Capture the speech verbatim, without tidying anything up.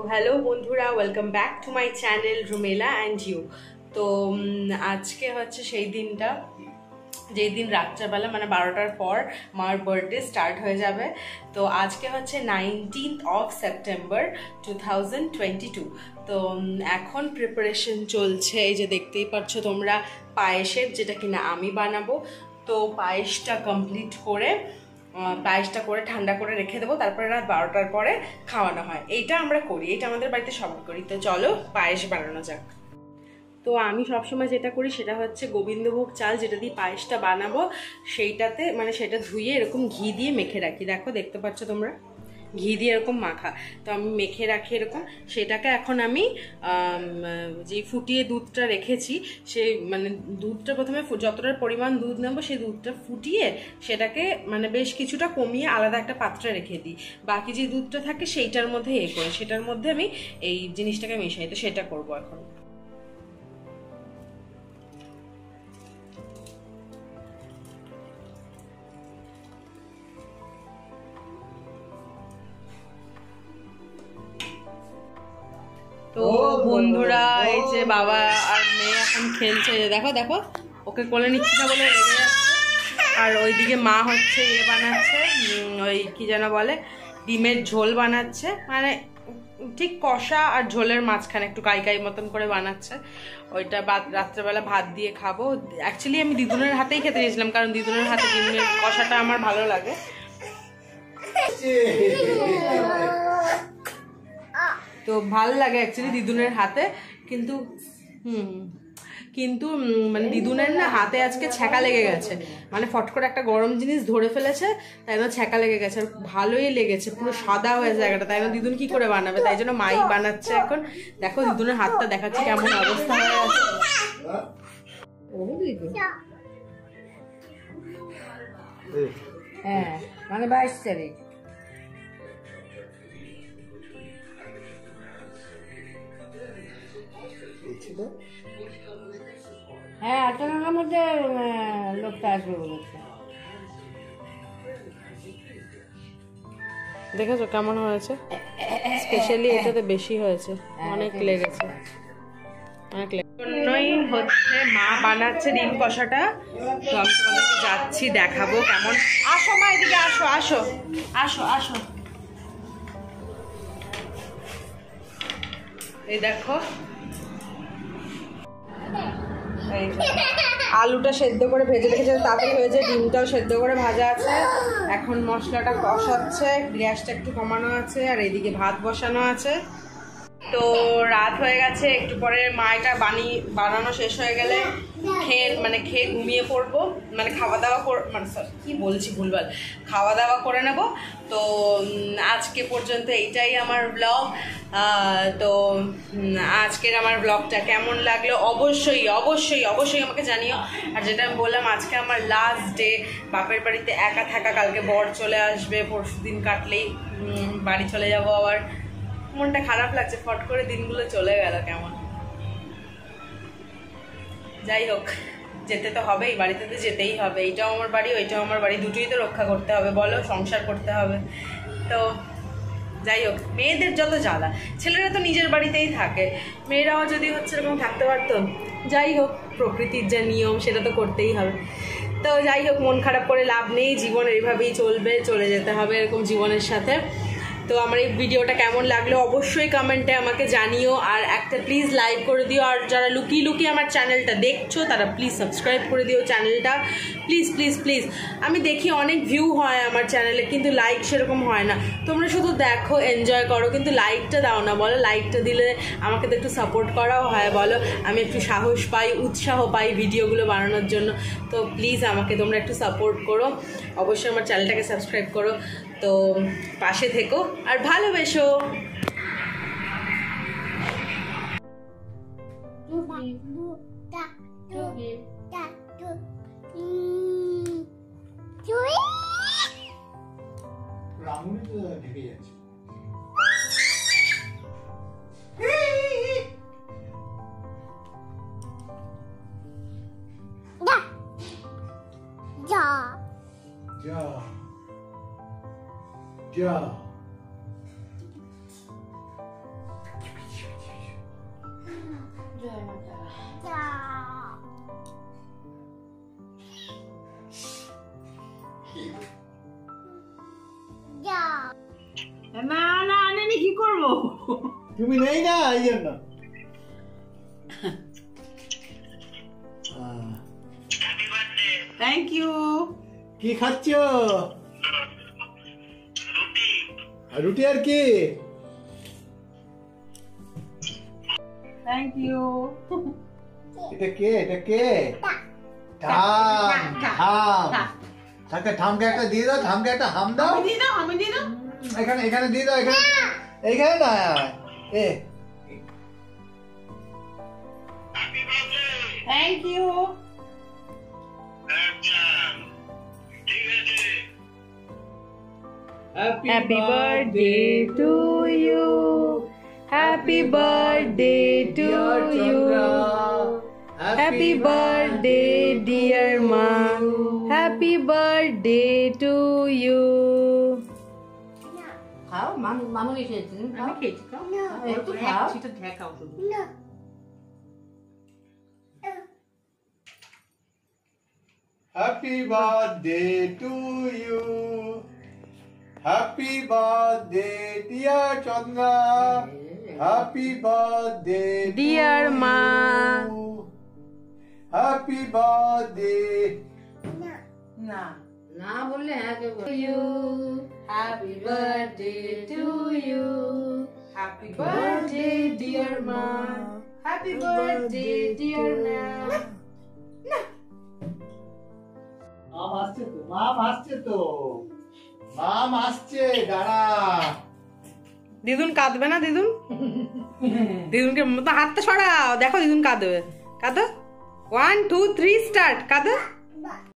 Hello বন্ধুরা, welcome back to my channel Rumela and you. তো আজকে হচ্ছে সেই দিনটা যেই দিন রাত্রেবেলা মানে বারোটার পর মার বার্থডে স্টার্ট হয়ে যাবে। তো আজকে হচ্ছে nineteenth of September two thousand twenty two. তো এখন প্রিপারেশন চলছে, এই যে দেখতেই পাচ্ছ তোমরা, পায়েসের, যেটা কিনা আমি বানাবো। তো পায়েসটা কমপ্লিট করে পায়েসটা করে ঠান্ডা করে রেখে দেবো, তারপরে রাত বারোটার পরে খাওয়ানো হয়। এইটা আমরা করি, এটা আমাদের বাড়িতে সবাই করি। তো চলো পায়েস বানানো যাক। তো আমি সবসময় যেটা করি সেটা হচ্ছে গোবিন্দভোগ চাল, যেটা দিয়ে পায়েসটা বানাবো, সেইটাতে মানে সেটা ধুয়ে এরকম ঘি দিয়ে মেখে রাখি। দেখো, দেখতে পাচ্ছ তোমরা, ঘি দিয়ে এরকম মাখা। তো আমি মেখে রাখি এরকম। সেটাকে এখন আমি যে ফুটিয়ে দুধটা রেখেছি, সেই মানে দুধটা প্রথমে যতটার পরিমাণ দুধ নেবো সেই দুধটা ফুটিয়ে সেটাকে মানে বেশ কিছুটা কমিয়ে আলাদা একটা পাত্রে রেখে দিই। বাকি যে দুধটা থাকে সেইটার মধ্যে এ করে সেটার মধ্যে আমি এই জিনিসটাকে মেশাই। তো সেটা করবো এখন। তো বন্ধুরা, এই যে বাবা আর মেয়ে এখন খেলছে, দেখো দেখো, ওকে কোলে নিচ্ছি না বলে রেগে যাচ্ছে। আর ওইদিকে মা হচ্ছে ইয়ে বানাচ্ছে, ওই কি যেন বলে, ডিমের ঝোল বানাচ্ছে, মানে ঠিক কষা আর ঝোলের মাঝখানে একটু কাই কাই মতন করে বানাচ্ছে। ওইটা রাত্রেবেলা ভাত দিয়ে খাবো। অ্যাকচুয়ালি আমি দিদুনের হাতেই খেতে গেছিলাম, কারণ দিদুনের হাতে ডিমের কষাটা আমার ভালো লাগে। তো ভাল লাগে অ্যাকচুয়ালি দিদুনের হাতে, কিন্তু হুম কিন্তু মানে দিদুনের না হাতে আজকে ছ্যাঁকা লেগে গেছে, মানে ফট করে একটা গরম জিনিস ধরে ফেলেছে, তাই জন্য ছ্যাঁকা লেগে গেছে। আর ভালোই লেগেছে, পুরো সাদা হয়ে জায়গাটা, তাই জন্য দিদুন কি করে বানাবে, তাই জন্য মাই বানাচ্ছে এখন। দেখো দিদুনের হাতটা দেখাচ্ছে কেমন অবস্থা হয়ে আছে। হ্যাঁ, মানে বাইশ তারিখ। হ্যাঁ, আটটা টাকার মধ্যে লোকটা আসবে বলেছে। দেখেছো কেমন হয়েছে? স্পেশালি এটাতে বেশি হয়েছে, অনেক লেগেছে, অনেক জন্যই হচ্ছে মা বানাচ্ছে ডিম কষাটা। তো আমি তোমাদেরকে যাচ্ছি, দেখাবো কেমন। আসো মা, এদিকে আসো, আসো আসো আসো এই দেখো, আলুটা সেদ্ধ করে ভেজে রেখেছে, তাড়াতাড়ি হয়েছে। ডিমটাও সেদ্ধ করে ভাজা আছে। এখন মশলাটা কষাচ্ছে, গ্যাসটা একটু কমানো আছে, আর এইদিকে ভাত বসানো আছে। তো রাত হয়ে গেছে, একটু পরে মাটা বানিয়ে বানানো শেষ হয়ে গেলে খেয়ে মানে খেয়ে ঘুমিয়ে পড়বো, মানে খাওয়া দাওয়া কর মানে সরি কী বলছি ভুলভাল খাওয়া দাওয়া করে নেব। তো আজকে পর্যন্ত এইটাই আমার ব্লগ। তো আজকের আমার ব্লগটা কেমন লাগলো অবশ্যই অবশ্যই অবশ্যই আমাকে জানিও। আর যেটা আমি বললাম, আজকে আমার লাস্ট ডে বাপের বাড়িতে একা থাকা। কালকে বর চলে আসবে, পরশু দিন কাটলেই বাড়ি চলে যাব আবার। মনটা খারাপ লাগছে, ফট করে দিনগুলো চলে গেল কেমন। যাই হোক, যেতে তো হবেই, বাড়িতে তো যেতেই হবে। এইটাও আমার বাড়ি, ওইটাও আমার বাড়ি, দুটোই তো রক্ষা করতে হবে, বলো, সংসার করতে হবে। তো যাই হোক, মেয়েদের যত জ্বালা, ছেলেরা তো নিজের বাড়িতেই থাকে, মেয়েরাও যদি হচ্ছে এরকম থাকতে পারতো। যাই হোক, প্রকৃতির যা নিয়ম সেটা তো করতেই হবে। তো যাই হোক, মন খারাপ করে লাভ নেই, জীবন এইভাবেই চলবে, চলে যেতে হবে এরকম জীবনের সাথে। তো আমার এই ভিডিওটা কেমন লাগলো অবশ্যই কমেন্টে আমাকে জানিও। আর একটা প্লিজ লাইক করে দিও, আর যারা লুকিয়ে লুকিয়ে আমার চ্যানেলটা দেখছো তারা প্লিজ সাবস্ক্রাইব করে দিও চ্যানেলটা, প্লিজ প্লিজ প্লিজ। আমি দেখি অনেক ভিউ হয় আমার চ্যানেলে, কিন্তু লাইক সেরকম হয় না। তোমরা শুধু দেখো, এনজয় করো, কিন্তু লাইকটা দাও না, বলো। লাইকটা দিলে আমাকে তো একটু সাপোর্ট করাও হয়, বলো, আমি একটু সাহস পাই, উৎসাহ পাই ভিডিওগুলো বানানোর জন্য। তো প্লিজ আমাকে তোমরা একটু সাপোর্ট করো, অবশ্যই আমার চ্যানেলটাকে সাবস্ক্রাইব করো। তো পাশে থেকো আর ভালোবেসো। Ja. তুমি নেই না এই জন্য। Thank you. কি খাচ্ছ? রুটি আর কি? Thank you. এটা কে? এটা কে? ঠাম ঠাম তাকে ঠামকে একটা দিয়ে দাও, ঠামকে একটা হাম দাও। আমি দিয়ে দাও, আমি দিয়ে দাও। এখানে এখানে দিয়ে দাও, এখানে এইখানে না এ। Thank you. Happy birthday to you. Happy birthday to you. Happy birthday dear ma. Happy birthday to you. খাও মামু মামু এসেছে আমি খেয়েছি খাও। একটু খাও। সেটা দেখাও শুধু। Happy birthday to you. Happy birthday dear Chandra. Happy birthday Dear to Ma. you. Happy birthday. না না বললে হ্যাঁ কে বল। you. Happy birthday to you. Happy birthday dear ma. Happy birthday dear ma. মাম আসছে তো, মাম আসছে তো, মাম আসছে, দাঁড়া। দিদুন কাঁদবে না দিদুন? দিদুনকে তো হাতটা সরাও, দেখো দিদুন কাঁদবে। কাঁদো। One two three start. কাঁদো।